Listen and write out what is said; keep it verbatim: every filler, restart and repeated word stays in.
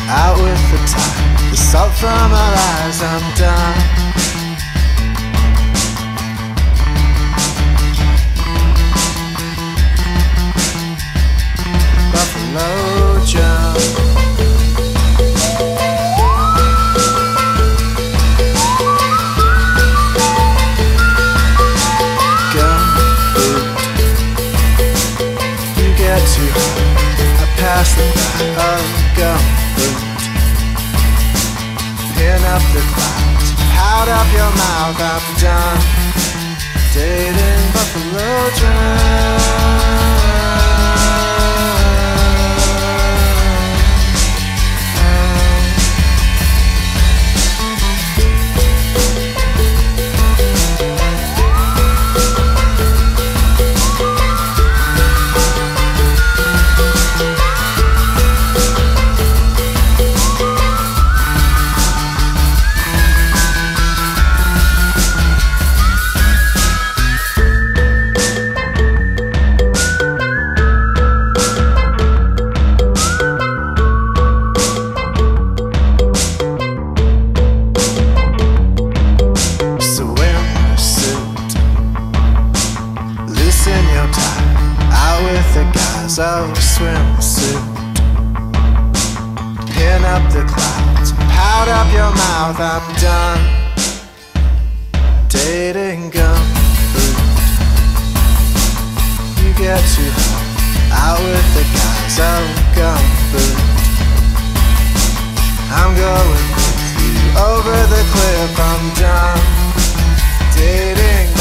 out with the tide, the salt from our eyes, I'm done. Buffalo Joe. Too high, I pass the back of gumboot. Pin up the clouds, pout up your mouth, I'm done dating Buffalo Joe. The guys of a swimsuit, pin up the clouds, pout up your mouth, I'm done dating gumboot. You get too hot, out with the guys of gumboot. I'm going with you over the cliff, I'm done dating